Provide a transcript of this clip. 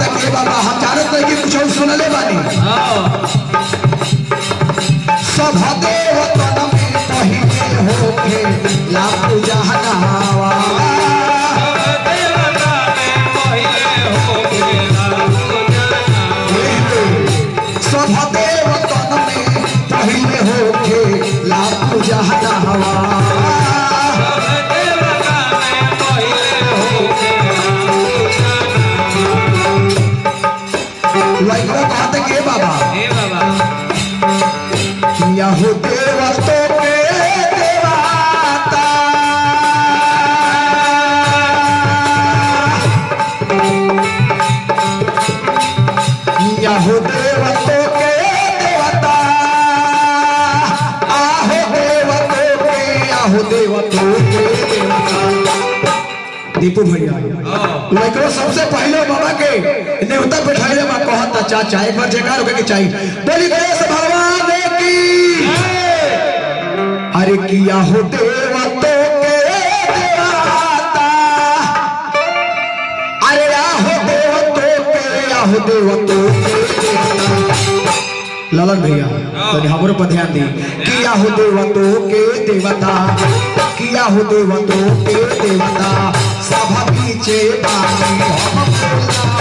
कहता के बाबा हम जानत नहीं कि कुछ सुनले बानी सब देव तन में पहिले होके लाभ जहनावा सब देव तन में पहिले होके लाभ जहनावा लइका कहते के बाबा यहू देवतो के देवता यहू देवतो के देवता आहो देवतो के देवता दीपू भैया लइका सबसे पहले बाबा के नेवता बैठाइले बा कहता चाचा एक बार जयकार होके चाहिए बोली गणेश भगवान की अरे किया हो देवतो के देवता अरे आहो देवतो के देवता ललन भैया तो हमरो पर ध्यान दी किया हो देवतो के देवता किया हो देवतो के देवता सभा पीछे बानी हम